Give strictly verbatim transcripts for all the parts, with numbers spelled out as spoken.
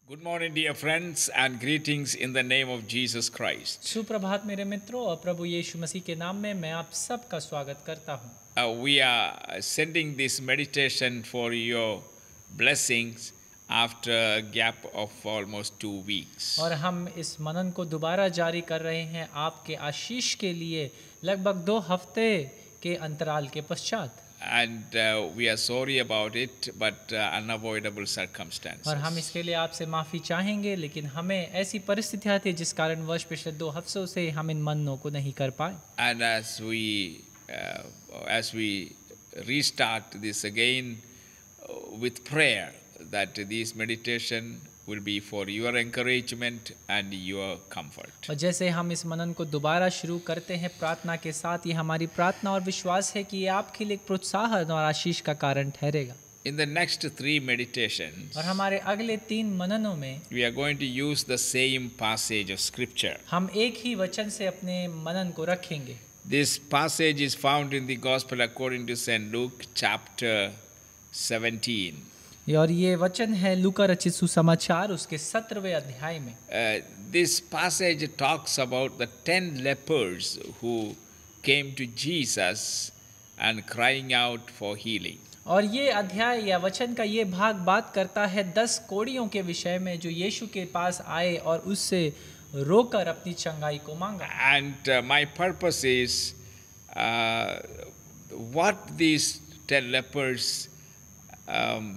Good morning, dear friends, and greetings in the name of Jesus Christ. सुप्रभात मेरे मित्रों और प्रभु यीशु मसीह के नाम में मैं आप सबका स्वागत करता हूं। Uh, we are sending this meditation for your blessings after a gap of almost two weeks. और हम इस मनन को दोबारा जारी कर रहे हैं आपके आशीष के लिए लगभग दो हफ्ते के अंतराल के पश्चात। And uh, we are sorry about it, but uh, unavoidable circumstances. और हम इसके लिए आपसे माफ़ी चाहेंगे, लेकिन हमें ऐसी परिस्थितियाँ थी जिस कारण वर्ष पिछले दो हफ्तों से हम इन मननों को नहीं कर पाए। And as we uh, as we restart this again uh, with prayer, that this meditation will be for your encouragement and your comfort. और जैसे हम इस मनन को दोबारा शुरू करते हैं प्रार्थना के साथ, ये हमारी प्रार्थना और विश्वास है कि ये आपके लिए एक प्रोत्साहन और आशीष का कारण ठहरेगा। In the next three meditations, और हमारे अगले तीन मननों में we are going to use the same passage of scripture. हम एक ही वचन से अपने मनन को रखेंगे। This passage is found in the Gospel according to Saint Luke, chapter seventeen. और ये वचन है लूका रचित सुसमाचार उसके सत्रहवें अध्याय में। Uh, this passage talks about the ten lepers who came to Jesus and crying out for healing. और ये अध्याय या वचन का ये भाग बात करता है दस कोढ़ियों के विषय में जो यीशु के पास आए और उससे रोकर अपनी चंगाई को मांगा। And uh, my purpose is uh, what these ten lepers um,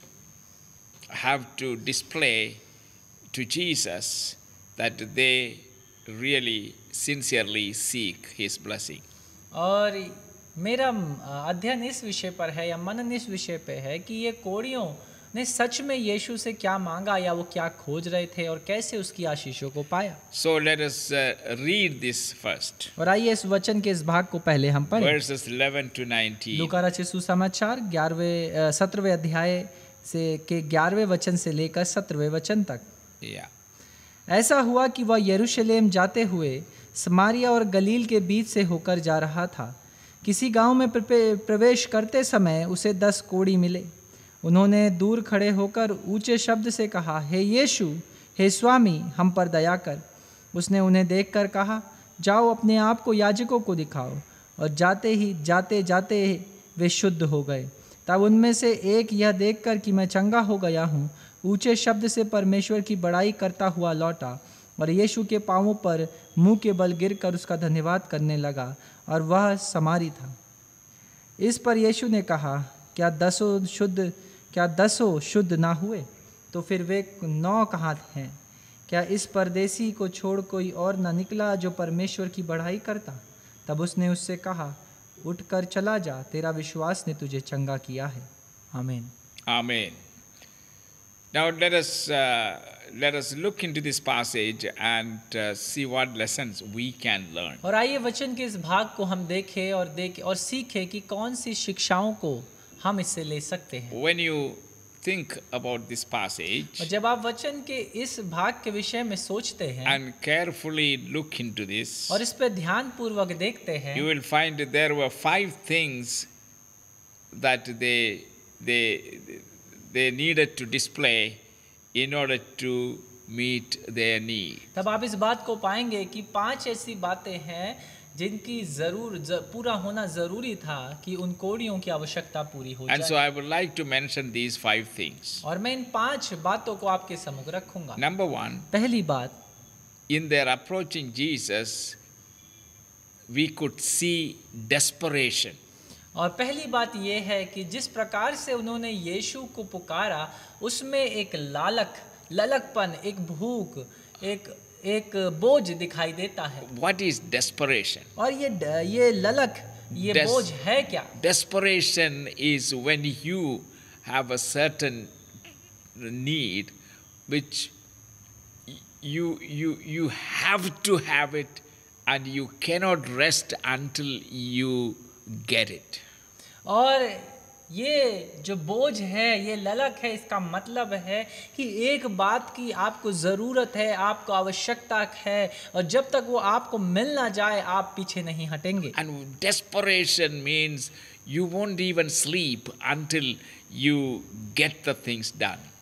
have to display to Jesus, that they really sincerely seek his blessing. और मेरा अध्ययन इस विषय पर है या मनन इस विषय पे है कि ये कोढ़ियों ने सच में यीशु से क्या मांगा या वो क्या खोज रहे थे और कैसे उसकी आशीषों को पाया। So let us uh, read this first. और आइए इस वचन के इस भाग को पहले हम पढ़ें। Verses eleven to nineteen. लूका रचित सुसमाचार ग्यारहवें सत्रहवें अध्याय से के ग्यारहवें वचन से लेकर सत्रहवें वचन तक। Yeah. ऐसा हुआ कि वह यरूशलेम जाते हुए समारिया और गलील के बीच से होकर जा रहा था। किसी गांव में प्रवेश करते समय उसे दस कोढ़ी मिले। उन्होंने दूर खड़े होकर ऊंचे शब्द से कहा, हे यीशु, हे स्वामी, हम पर दया कर। उसने उन्हें देखकर कहा, जाओ अपने आप को याजकों को दिखाओ। और जाते ही जाते जाते वे शुद्ध हो गए। तब उनमें से एक यह देखकर कि मैं चंगा हो गया हूँ, ऊंचे शब्द से परमेश्वर की बड़ाई करता हुआ लौटा और यीशु के पांवों पर मुंह के बल गिरकर उसका धन्यवाद करने लगा, और वह समारी था। इस पर यीशु ने कहा, क्या दसों शुद्ध क्या दसों शुद्ध ना हुए? तो फिर वे नौ कहाँ हैं? क्या इस परदेसी को छोड़ कोई और न निकला जो परमेश्वर की बढ़ाई करता? तब उसने उससे कहा, उठकर चला जा, तेरा विश्वास ने तुझे चंगा किया है। आमीन। Amen. Now let us uh, let us look into this passage and uh, see what lessons we can learn. और आइए वचन के इस भाग को हम देखें और देखें और सीखें कि कौन सी शिक्षाओं को हम इससे ले सकते हैं। When you think about this passage और जब आप वचन के इस भाग के विषय में सोचते हैं and carefully look into this, और इस पर ध्यान पूर्वक देखते हैं, you will find that there were five things that they they they needed to display in order to meet their need. तब आप इस बात को पाएंगे कि पांच ऐसी बातें हैं जिनकी जरूर ज, पूरा होना जरूरी था कि उन कोढ़ियों की आवश्यकता पूरी हो And so जाए। I would like to mention these five things. और मैं इन पांच बातों को आपके सम्मुख रखूंगा। Number one, पहली बात, in their approaching Jesus, we could see desperation. और पहली बात यह है कि जिस प्रकार से उन्होंने यीशु को पुकारा उसमें एक लालक ललकपन, एक भूख, एक एक बोझ दिखाई देता है। What is desperation? और ये ये ललक, ये Des- बोझ है क्या? Desperation is when you have a certain need which you you you have to have it and you cannot rest until you get it. और ये जो बोझ है, ये ललक है, इसका मतलब है कि एक बात की आपको ज़रूरत है, आपको आवश्यकता है, और जब तक वो आपको मिल ना जाए आप पीछे नहीं हटेंगे। And desperation means you won't even sleep until you get the things done.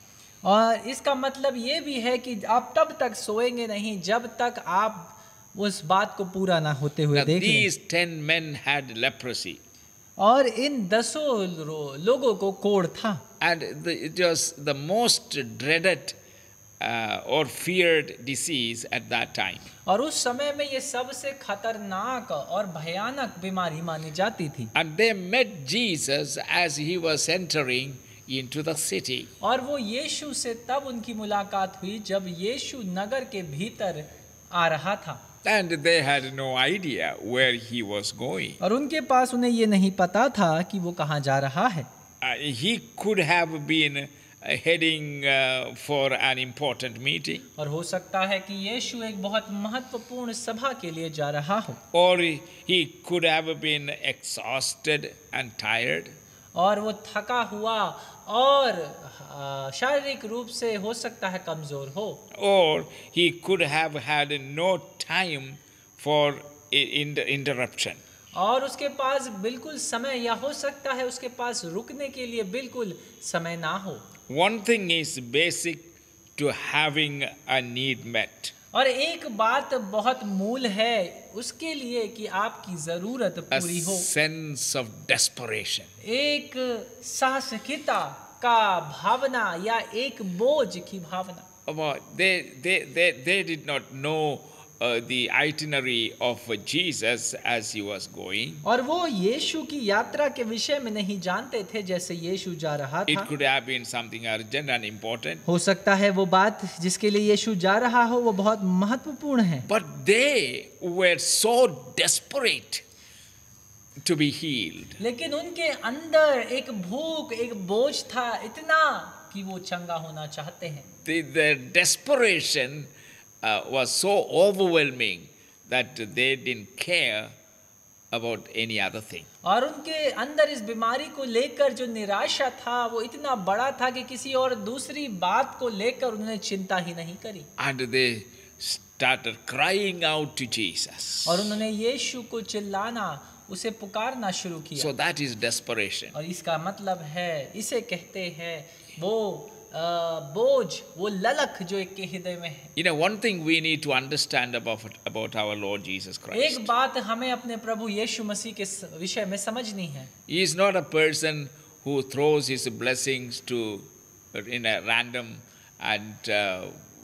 और इसका मतलब ये भी है कि आप तब तक सोएंगे नहीं जब तक आप उस बात को पूरा ना होते हुए Now, देख लें। these ten men had leprosy, और इन दसों लो- लोगों को कोढ़ था and the, it was the most dreaded uh, or feared disease at that time. और उस समय में ये सबसे खतरनाक और भयानक बीमारी मानी जाती थी। And they met Jesus as he was entering into the city. और वो यीशु से तब उनकी मुलाकात हुई जब यीशु नगर के भीतर आ रहा था। And they had no idea where he was going. और उनके पास उन्हें ये नहीं पता था कि वो कहाँ जा रहा है। Uh, he could have been uh, heading uh, for an important meeting, और हो सकता है कि यीशु एक बहुत महत्वपूर्ण सभा के लिए जा रहा हो, or he could have been exhausted and tired, और वो थका हुआ और आ, शारीरिक रूप से हो सकता है कमजोर हो, or he could have had no time for i- in- interruption. और उसके पास बिल्कुल समय, या हो सकता है उसके पास रुकने के लिए बिल्कुल समय ना हो। One thing is basic to having a need met. और एक बात बहुत मूल है उसके लिए कि आपकी जरूरत A पूरी हो, sense of desperation. एक साहसिकता का भावना या एक बोझ की भावना। About- They, they, they, they did not know uh, the itinerary of Jesus as he was going. और वो यीशु की यात्रा के विषय में नहीं जानते थे जैसे यीशु जा रहा It था। could have been something urgent and important, हो सकता है वो बात जिसके लिए यीशु जा रहा हो वो बहुत महत्वपूर्ण है, but they were so desperate to be healed. लेकिन उनके अंदर एक भूख, एक बोझ था इतना कि वो चंगा होना चाहते हैं। The, their desperation uh, was so overwhelming that they didn't care about any other thing. और उनके अंदर इस बीमारी को लेकर जो निराशा था वो इतना बड़ा था कि किसी और दूसरी बात को लेकर उन्होंने चिंता ही नहीं करी, And they started crying out to Jesus. और उन्होंने यीशु को चिल्लाना, उसे पुकारना शुरू किया। So that is desperation. और इसका मतलब है, इसे कहते हैं वो अ, बोझ, वो ललक जो एक के हृदय में है। You know, one thing we need to understand about, about our Lord Jesus Christ. एक बात हमें अपने प्रभु यीशु मसीह के स- विषय में समझनी है। He is not a person who throws his blessings to in a random and uh,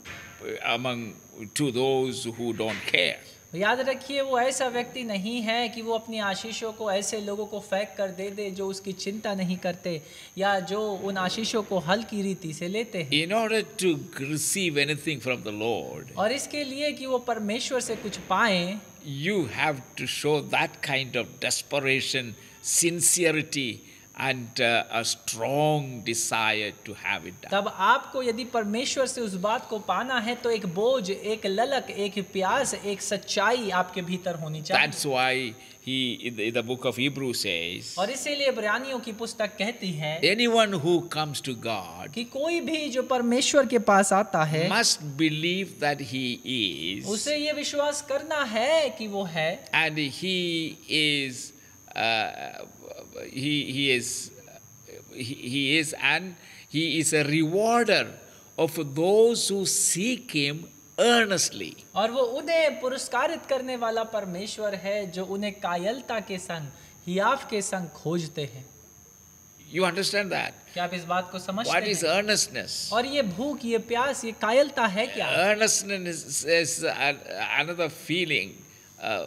among to those who don't care. याद रखिए वो ऐसा व्यक्ति नहीं है कि वो अपनी आशीषों को ऐसे लोगों को फेंक कर दे दे जो उसकी चिंता नहीं करते या जो उन आशीषों को हल्की रीति से लेते हैं। In order to receive anything from the Lord, और इसके लिए कि वो परमेश्वर से कुछ पाएं, you have to show that kind of desperation, sincerity, and uh, a strong desire to have it done. तब आपको यदि परमेश्वर से उस बात को पाना है तो एक बोझ, एक ललक, एक प्यास, एक सच्चाई आपके भीतर होनी चाहिए। That's why he, in the, in the book of Hebrews says, और इसीलिए इब्रानियों की पुस्तक कहती है anyone who comes to God कि कोई भी जो परमेश्वर के पास आता है must believe that he is, उसे ये विश्वास करना है कि वो है, and he is, uh, he, he is, he, he is, and he is a rewarder of those who seek him earnestly. और वो उन्हें पुरस्कारित करने वाला परमेश्वर है जो उन्हें कायलता के संग, हियाव के संग खोजते हैं। You understand that? क्या आप इस बात को समझते What is हैं? earnestness? और ये भूख, ये प्यास, ये कायलता है क्या? Earnestness is an- another feeling uh,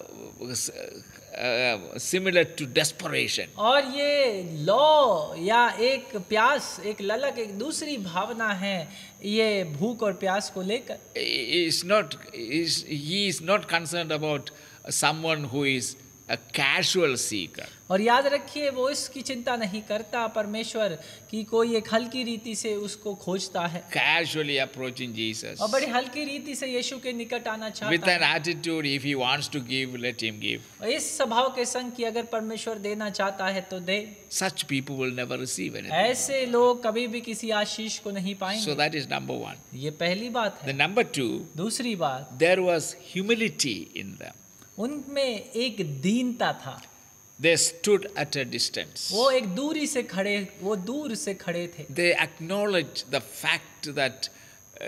uh, similar to desperation. और ये लौ या एक प्यास, एक ललक, एक दूसरी भावना है ये भूख और प्यास को लेकर। He is not, is, he is not concerned about someone who is a casual seeker. और याद रखिए वो इसकी चिंता नहीं करता परमेश्वर कि कोई एक हल्की रीति से उसको खोजता है Casually approaching Jesus. और बड़ी हल्की रीति से यीशु के निकट आना With चाहता an है। attitude, if he wants to give, let him give. और इस स्वभाव के संग कि अगर परमेश्वर देना चाहता है तो दे। Such people will never receive anything. ऐसे लोग कभी भी किसी आशीष को नहीं So पाएंगे। that is number one. ये पहली बात The है। number two, दूसरी बात, there was humility in them. उनमें एक दीनता था। They stood at a distance. वो एक दूरी से खड़े वो दूर से खड़े थे. They acknowledged the fact that uh,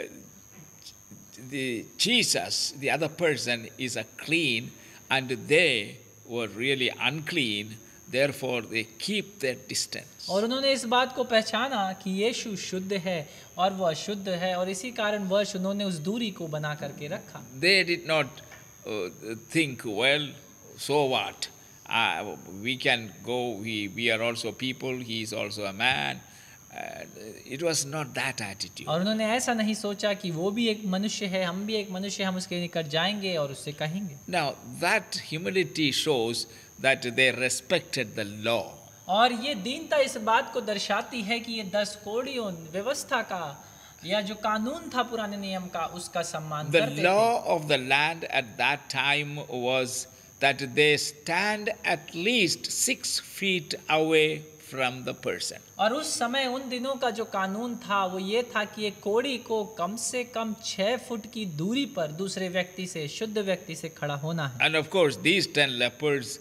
the Jesus, the other person, is a clean, and they were really unclean. Therefore, they keep their distance. और उन्होंने इस बात को पहचाना कि यीशु शुद्ध है और वह अशुद्ध है, और इसी कारण वर्ष उन्होंने उस दूरी को बना करके रखा. They did not uh, think, well, so what? Uh, we can go, we, we are also people, he is also a man. Uh, it was not that attitude. और उन्होंने ऐसा नहीं सोचा कि वो भी एक मनुष्य है, हम भी एक मनुष्य, हम उसके निकट जाएंगे और उससे कहेंगे. Now, that humility shows that they respected the law. और ये दीनता इस बात को दर्शाती है कि ये दस कोड़ियों व्यवस्था का या जो कानून था पुराने नियम का, उसका सम्मान The करते थे. law of the land at that time was that they stand at least six feet away from the person. और उस समय उन दिनों का जो कानून था वो ये था कि एक कोड़ी को कम से कम छह फुट की दूरी पर दूसरे व्यक्ति से, शुद्ध व्यक्ति से खड़ा होना है. And of course, these ten lepers,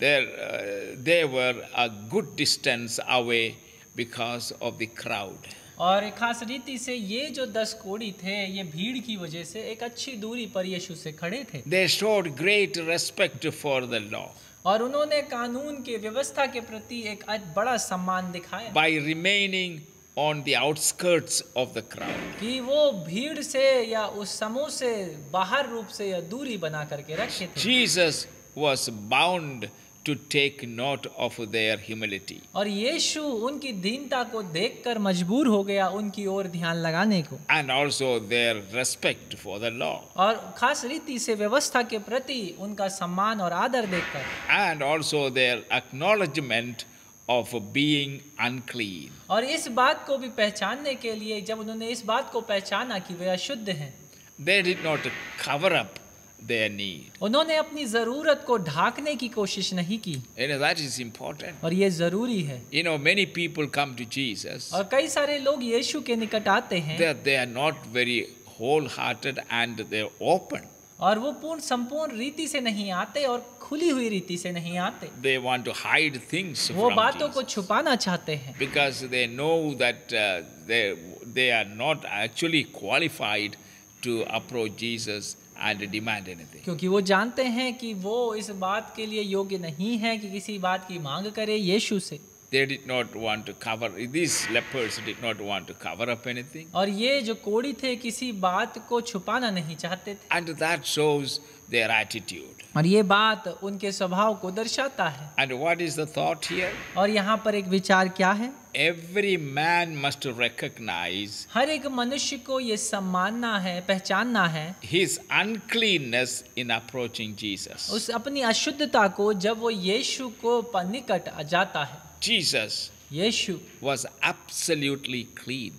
uh, they were a good distance away because of the crowd. और खास रीति से ये जो दस कोड़ी थे, ये भीड़ की वजह से एक अच्छी दूरी पर यीशु से खड़े थे. They showed great respect for the law और उन्होंने कानून के व्यवस्था के प्रति एक बड़ा सम्मान दिखाया by remaining on the outskirts of the crowd. कि वो भीड़ से या उस समूह से बाहर रूप से या दूरी बना करके रखे थे. Jesus was bound to take note of their humility. और यीशु उनकी दीनता को देखकर मजबूर हो गया उनकी ओर ध्यान लगाने को. And also their respect for the law. और खास रीति से व्यवस्था के प्रति उनका सम्मान और आदर देखकर. And also their acknowledgement of being unclean. और इस बात को भी पहचानने के लिए जब उन्होंने इस बात को पहचाना कि वे अशुद्ध हैं, They did not cover up their need. उन्होंने अपनी जरूरत को ढाकने की कोशिश नहीं की. You know, that is important. और ये जरूरी है. You know, many people come to Jesus. और कई सारे लोग यीशु के निकट आते हैं. They, they are not very wholehearted and they are open. और वो पूर्ण संपूर्ण रीति से नहीं आते और खुली हुई रीति से नहीं आते. They want to hide things वो from बातों Jesus को छुपाना चाहते हैं. because they know that uh, they they are not actually qualified to approach Jesus and demand anything. क्योंकि वो जानते हैं कि वो इस बात के लिए योग्य नहीं है कि किसी बात की मांग करे यीशु से. They did not want to cover, these lepers did not want to cover up anything. और ये जो कोढ़ी थे किसी बात को छुपाना नहीं चाहते थे. And that shows their attitude. और ये बात उनके स्वभाव को दर्शाता है. And what is the thought here? और यहाँ पर एक विचार क्या है? Every man must recognize हर एक मनुष्य को ये सम्मानना है, पहचानना है his uncleanness in approaching Jesus. उस अपनी अशुद्धता को जब वो यीशु को निकट जाता है. Jesus Yeshu was absolutely clean.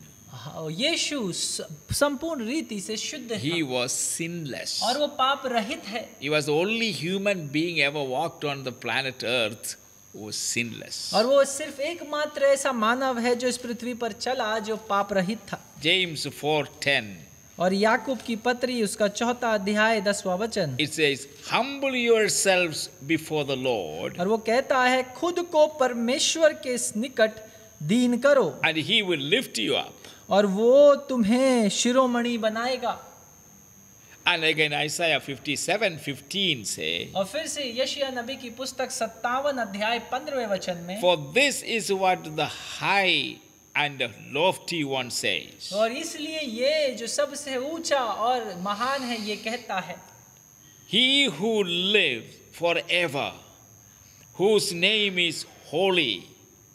यीशु संपूर्ण रीति से शुद्ध He था was sinless. और वो पाप रहित है. He was the only human being ever walked on the planet Earth who was sinless. और वो सिर्फ एकमात्र ऐसा मानव है जो इस पृथ्वी पर चला जो पाप रहित था. James four ten. और याकूब की पत्री उसका चौथा अध्याय दसवां वचन. It says, humble yourselves before the Lord, और वो कहता है खुद को परमेश्वर के निकट दीन करो and he will lift you up. और वो तुम्हें शिरोमणि बनाएगा. And again Isaiah fifty-seven fifteen say, और फिर से यशायाह नबी की पुस्तक सत्तावन अध्याय पंद्रहवें वचन में. for this is what the high and lofty one says. और इसलिए ये जो सबसे ऊंचा और महान है ये कहता है, He who lives forever, whose name is holy.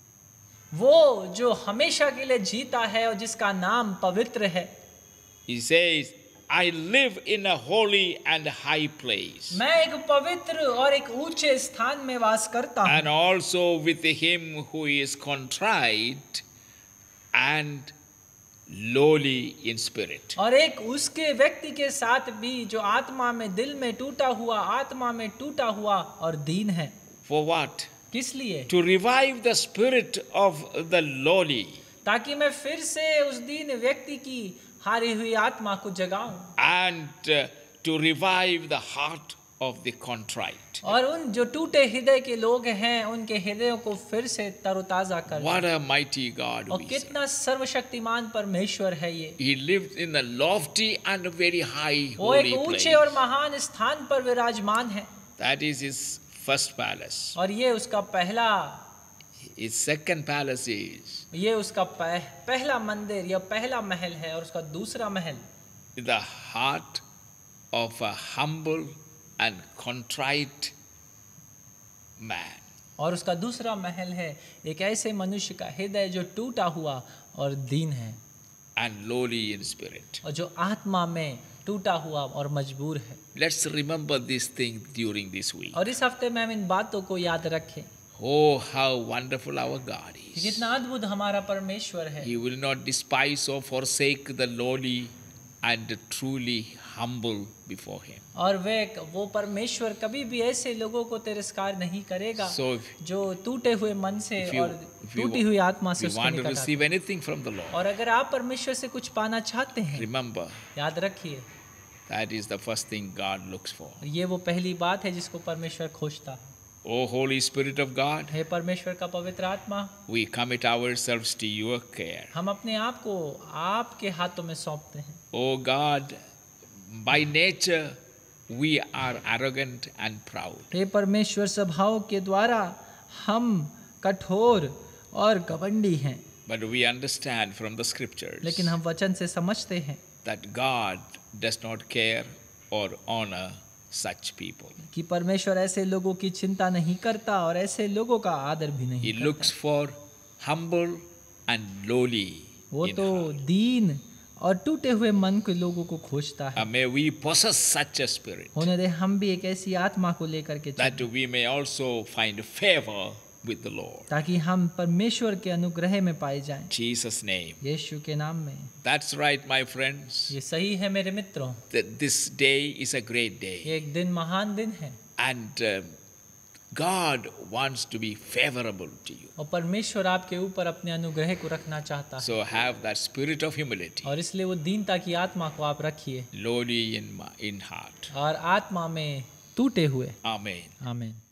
वो जो हमेशा के लिए जीता है और जिसका नाम पवित्र है. He says, I live in a holy and high place. मैं एक पवित्र और एक ऊंचे स्थान में वास करता हूँ. And also with him who is contrite and lowly in spirit. और एक उसके व्यक्ति के साथ भी जो आत्मा में, दिल में टूटा हुआ, आत्मा में टूटा हुआ और दीन है. For what? किस लिए? To revive the spirit of the lowly. ताकि मैं फिर से उस दीन व्यक्ति की हारी हुई आत्मा को जगाऊं. And uh, to revive the heart of the contrite. और उन जो टूटे हृदय के लोग हैं उनके हृदयों को फिर से तरोताजा कर What a mighty God और we serve. कितना सर्वशक्तिमान परमेश्वर है ये। He lived in a lofty and a very high वो एक holy ऊंचे place. और महान स्थान पर विराजमान है That is his first palace. और ये उसका पहला His second palace is ये उसका पह, पहला मंदिर या पहला महल है और उसका दूसरा महल the heart of a humble and contrite man. और उसका दूसरा महल है एक ऐसे मनुष्य का हृदय जो टूटा हुआ और दीन है And lowly in spirit. और जो आत्मा में टूटा हुआ और मजबूर है। Let's remember this thing during this week. और इस हफ्ते में हम इन बातों को याद रखें Oh, how wonderful our God कि is. कितना अद्भुत हमारा परमेश्वर है। He will not despise or forsake the lowly and truly humble before him. और वे वो परमेश्वर कभी भी ऐसे लोगों को तिरस्कार नहीं करेगा So if, जो टूटे हुए मन से if you, और if you टूटी हुई आत्मा से we उसके want to निकट आते receive anything from the Lord, हैं। और अगर आप परमेश्वर से कुछ पाना चाहते हैं remember याद रखिए that is the first thing God looks for. ये वो पहली बात है जिसको परमेश्वर खोजता है। Oh, Holy Spirit of God, हे परमेश्वर का पवित्र आत्मा we commit ourselves to your care. हम अपने आप को आपके हाथों में सौंपते हैं। Oh God, by nature we are arrogant and proud. हे परमेश्वर स्वभाव के द्वारा हम कठोर और घमंडी हैं But we understand from the scriptures लेकिन हम वचन से समझते हैं that God does not care or honor such people. कि परमेश्वर ऐसे लोगों की चिंता नहीं करता और ऐसे लोगों का आदर भी नहीं He करता। looks for humble and lowly वो in तो heart. दीन और टूटे हुए मन के लोगों को खोजता है। Uh, may we possess such a spirit होने दे हम भी एक ऐसी आत्मा को लेकर के चलें, that we may also find favor with the Lord. ताकि हम परमेश्वर के अनुग्रह में पाए जाएं। In Jesus' name. यीशु के नाम में। That's right, my friends. ये सही है मेरे मित्रों, That this day is a great day. ये एक दिन महान दिन है And uh, God wants to be favorable to you. और परमेश्वर आपके ऊपर अपने अनुग्रह को रखना चाहता है So have that spirit of humility, और इसलिए वो दीनता की आत्मा को आप रखिए lowly in, in heart. और आत्मा में टूटे हुए। Amen. आमीन।